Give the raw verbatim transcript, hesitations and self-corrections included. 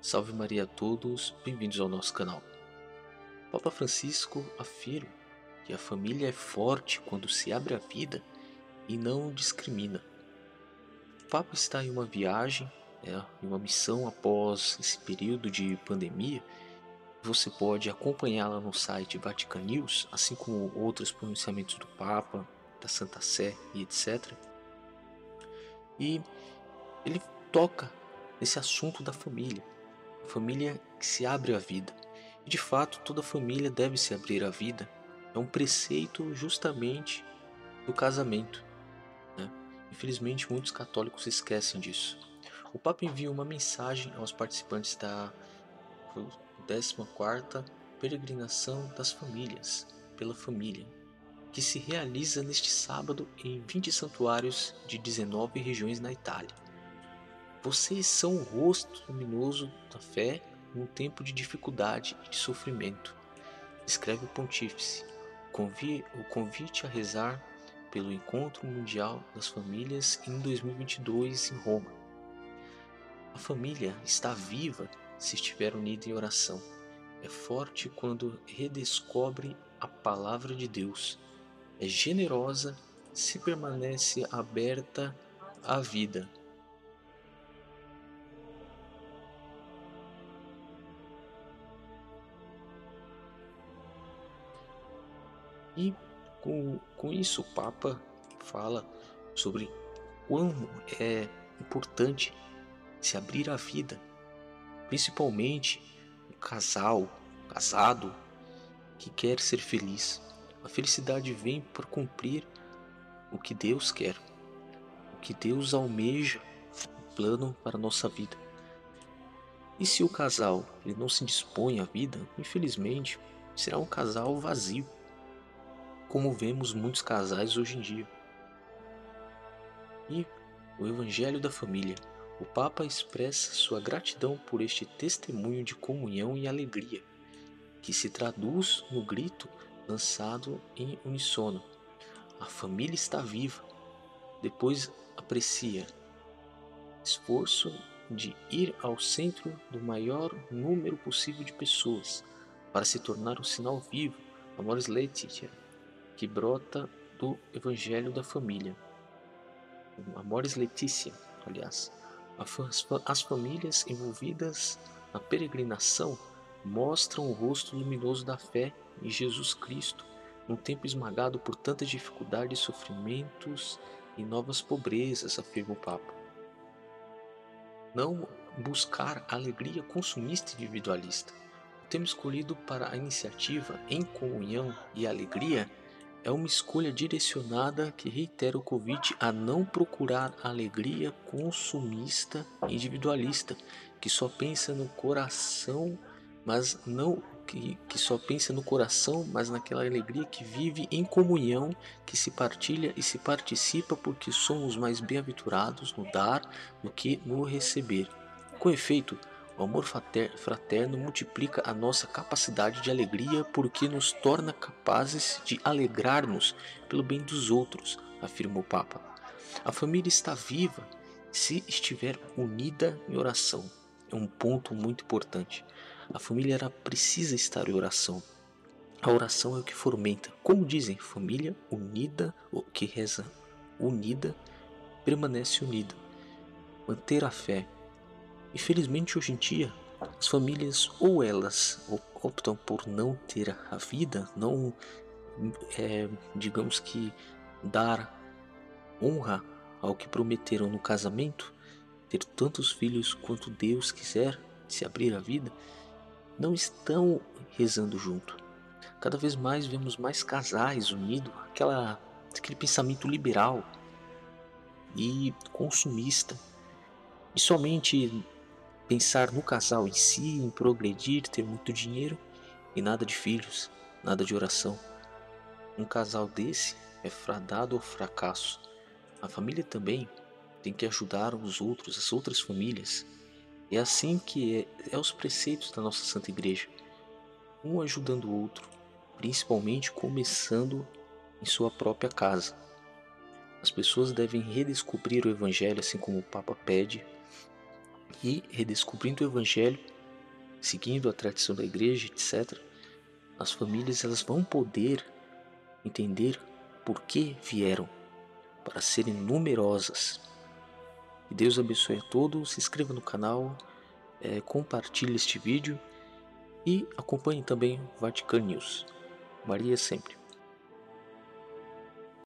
Salve Maria a todos, bem-vindos ao nosso canal. O Papa Francisco afirma que a família é forte quando se abre a vida e não discrimina. O Papa está em uma viagem, né, em uma missão após esse período de pandemia. Você pode acompanhá-la no site Vatican News, assim como outros pronunciamentos do Papa, da Santa Sé e etcétera. E ele toca nesse assunto da família. Família que se abre à vida. E de fato, toda família deve se abrir à vida. É um preceito justamente do casamento, né? Infelizmente, muitos católicos esquecem disso. O Papa envia uma mensagem aos participantes da décima quarta Peregrinação das Famílias, pela família, que se realiza neste sábado em vinte santuários de dezenove regiões na Itália. Vocês são o rosto luminoso da fé num tempo de dificuldade e de sofrimento, escreve o Pontífice. O convite a rezar pelo Encontro Mundial das Famílias em dois mil e vinte e dois em Roma. A família está viva se estiver unida em oração. É forte quando redescobre a palavra de Deus. É generosa se permanece aberta à vida. E com, com isso o Papa fala sobre quão é importante se abrir à vida, principalmente o casal, casado, que quer ser feliz. A felicidade vem por cumprir o que Deus quer, o que Deus almeja, o plano para a nossa vida. E se o casal ele não se dispõe à vida, infelizmente será um casal vazio, como vemos muitos casais hoje em dia. E o Evangelho da Família. O Papa expressa sua gratidão por este testemunho de comunhão e alegria, que se traduz no grito lançado em uníssono: a família está viva. Depois aprecia esforço de ir ao centro do maior número possível de pessoas, para se tornar um sinal vivo, Amoris Laetitia, que brota do Evangelho da Família. Amoris Laetitia, aliás. As famílias envolvidas na peregrinação mostram o rosto luminoso da fé em Jesus Cristo, num tempo esmagado por tantas dificuldades, sofrimentos e novas pobrezas, afirma o Papa. Não buscar alegria consumista e individualista. O tema escolhido para a iniciativa Em Comunhão e Alegria é uma escolha direcionada que reitera o convite a não procurar a alegria consumista e individualista, que só pensa no coração, mas não que, que só pensa no coração, mas naquela alegria que vive em comunhão, que se partilha e se participa, porque somos mais bem-aventurados no dar do que no receber. Com efeito, o amor fraterno multiplica a nossa capacidade de alegria, porque nos torna capazes de alegrar-nos pelo bem dos outros, afirma o Papa. A família está viva se estiver unida em oração. É um ponto muito importante. A família ela precisa estar em oração. A oração é o que fomenta. Como dizem, família unida, ou que reza unida, permanece unida. Manter a fé. Infelizmente, hoje em dia, as famílias ou elas optam por não ter a vida, não, é, digamos que, dar honra ao que prometeram no casamento, ter tantos filhos quanto Deus quiser, se abrir a vida, não estão rezando junto. Cada vez mais vemos mais casais unidos, aquela, aquele pensamento liberal e consumista, e somente pensar no casal em si, em progredir, ter muito dinheiro e nada de filhos, nada de oração. Um casal desse é fadado ao fracasso. A família também tem que ajudar os outros, as outras famílias. É assim que é, é os preceitos da nossa Santa Igreja. Um ajudando o outro, principalmente começando em sua própria casa. As pessoas devem redescobrir o Evangelho, assim como o Papa pede, e redescobrindo o Evangelho, seguindo a tradição da igreja, etcétera, as famílias elas vão poder entender por que vieram, para serem numerosas. Que Deus abençoe a todos, se inscreva no canal, é, compartilhe este vídeo e acompanhe também o Vatican News. Maria sempre.